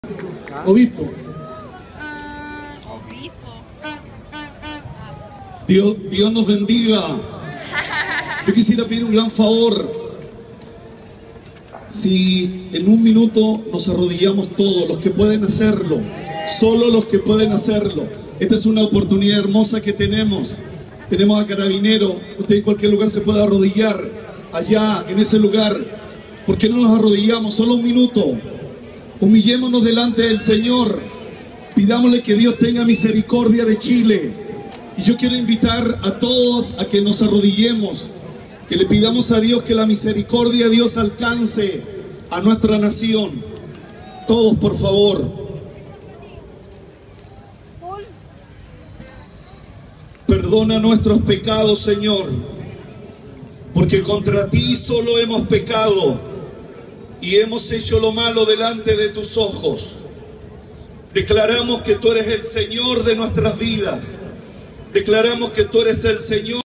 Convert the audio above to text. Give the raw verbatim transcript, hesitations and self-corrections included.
Obispo. Obispo. Dios, Dios nos bendiga. Yo quisiera pedir un gran favor. Si en un minuto nos arrodillamos todos, los que pueden hacerlo, solo los que pueden hacerlo. Esta es una oportunidad hermosa que tenemos. Tenemos a Carabineros. Usted en cualquier lugar se puede arrodillar. Allá, en ese lugar. ¿Por qué no nos arrodillamos? Solo un minuto. Humillémonos delante del Señor. Pidámosle que Dios tenga misericordia de Chile. Y yo quiero invitar a todos a que nos arrodillemos, que le pidamos a Dios que la misericordia de Dios alcance a nuestra nación. Todos, por favor. Perdona nuestros pecados, Señor, porque contra ti solo hemos pecado y hemos hecho lo malo delante de tus ojos. Declaramos que tú eres el Señor de nuestras vidas. Declaramos que tú eres el Señor